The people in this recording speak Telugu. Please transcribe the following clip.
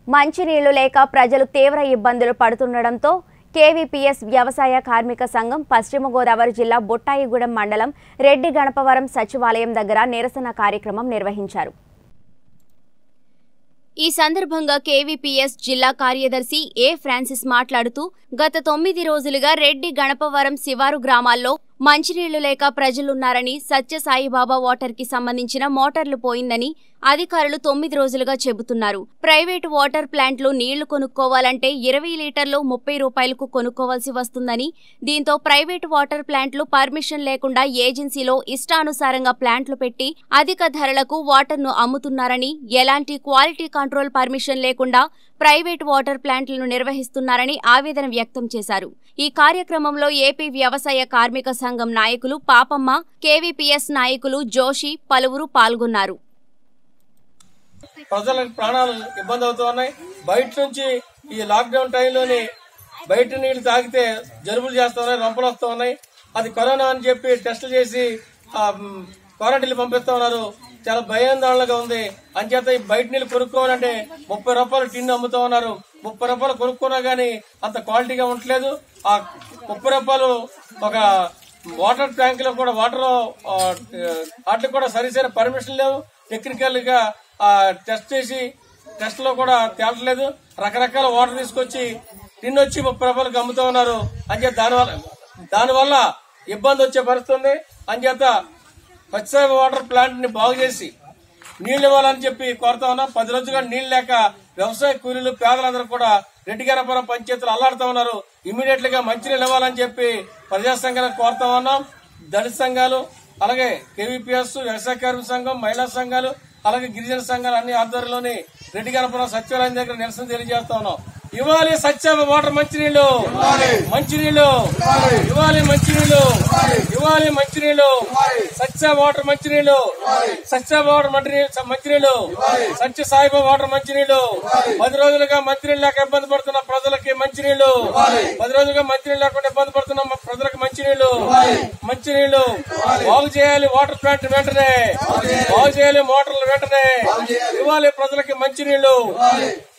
మంచినీళ్లు లేక ప్రజలు తీవ్ర ఇబ్బందులు పడుతుండటంతో కేవీపీఎస్ వ్యవసాయ కార్మిక సంఘం పశ్చిమ గోదావరి జిల్లా బుట్టాయిగూడెం మండలం రెడ్డి గణపవరం సచివాలయం దగ్గర నిరసన కార్యక్రమం నిర్వహించారు। ఈ సందర్భంగా కేవీపీఎస్ జిల్లా కార్యదర్శి ఏ ఫ్రాన్సిస్ మాట్లాడుతూ గత 9 రోజులుగా రెడ్డి గణపవరం శివారు గ్రామాల్లో మంచినీళ్లు లేక ప్రజలున్నారని, సత్య సాయిబాబా వాటర్ కి సంబంధించిన మోటార్లు పోయిందని అధికారులు 9 రోజులుగా చెబుతున్నారు। ప్రైవేట్ వాటర్ ప్లాంట్లు నీళ్లు కొనుక్కోవాలంటే 20 లీటర్లు 30 రూపాయలకు కొనుక్కోవాల్సి వస్తుందని, దీంతో ప్రైవేట్ వాటర్ ప్లాంట్లు పర్మిషన్ లేకుండా ఏజెన్సీలో ఇష్టానుసారంగా ప్లాంట్లు పెట్టి అధిక ధరలకు వాటర్ను అమ్ముతున్నారని, ఎలాంటి క్వాలిటీ కంట్రోల్ పర్మిషన్ లేకుండా ప్రైవేట్ వాటర్ ప్లాంట్లను నిర్వహిస్తున్నారని ఆవేదన వ్యక్తం చేశారు। ఈ కార్యక్రమంలో ఏపీ వ్యవసాయ కార్మిక సంఘం నాయకులు పాపమ్మ, కేవీపీఎస్ నాయకులు జోషి పలువురు పాల్గొన్నారు। ప్రజలకు ప్రాణాలు ఇబ్బంది అవుతున్నాయి। బయట నుంచి ఈ లాక్డౌన్ టైంలోని బయట నీళ్లు తాగితే జలుబులు చేస్తున్నాయి, రొంపలు వస్తూ ఉన్నాయి। అది కరోనా అని చెప్పి టెస్టులు చేసి క్వారంటైన్లు పంపిస్తా ఉన్నారు। చాలా భయాందోళనగా ఉంది। అంచేత ఈ బయట నీళ్లు కొనుక్కోవాలంటే 30 రూపాయలు టిన్ను అమ్ముతా ఉన్నారు। 30 రూపాయలు కొనుక్కున్నా గానీ అంత క్వాలిటీగా ఉండట్లేదు। ఆ 30 రూపాయలు ఒక వాటర్ ట్యాంక్ లో కూడా వాటర్ వాటికి కూడా సరిసైన పర్మిషన్ లేవు। టెక్నికల్ గా టెస్ట్ చేసి టెస్ట్ లో కూడా తేలట్లేదు। రకరకాల వాటర్ తీసుకొచ్చి టిన్ వచ్చి 30 రూపాయలకు అమ్ముతా ఉన్నారు। అంచేత దానివల్ల ఇబ్బంది వచ్చే పరిస్థితి ఉంది। అంచేత సత్య వాటర్ ప్లాంట్ ని బాగు చేసి నీళ్లు ఇవ్వాలని చెప్పి కోరుతా ఉన్నాం। 10 రోజులుగా నీళ్లు లేక వ్యవసాయ కూలీలు పేదలందరూ కూడా రెడ్డి గణపవరం పంచాయతీలు అల్లాడుతా ఉన్నారు। ఇమీడియట్ గా మంచినీళ్ళు ఇవ్వాలని చెప్పి ప్రజా సంఘాలకు కోరుతా ఉన్నాం। దళిత సంఘాలు, అలాగే కేవీపీఎస్, వ్యవసాయ కార్మిక సంఘం, మహిళా సంఘాలు, అలాగే గిరిజన సంఘాలు అన్ని ఆధ్వర్యంలోని రెడ్డి గణపవరం సచివాలయం దగ్గర నిరసన తెలియజేస్తా ఉన్నాం। ఇవ్వాలి సత్య వాటర్ మంచినీళ్లు, మంచినీళ్లు ఇవ్వాలి, మంచినీళ్లు ఇవ్వాలి, మంచినీళ్లు సత్య వాటర్ మంచినీళ్లు, సత్య వాటర్ మంచినీళ్లు, సత్య సాయిబాబా వాటర్ మంచినీళ్లు। 10 రోజులుగా మంచినీళ్ళు లేక ఇబ్బంది పడుతున్న ప్రజలకి మంచినీళ్లు, 10 రోజులుగా మంచినీళ్ళు లేకుండా ఇబ్బంది పడుతున్న ప్రజలకు మంచినీళ్లు, మంచినీళ్లు బాగు చేయాలి। వాటర్ ప్లాంట్ వెంటనే బాగు చేయాలి, మోటార్లు వెంటనే ఇవ్వాలి ప్రజలకి మంచినీళ్లు।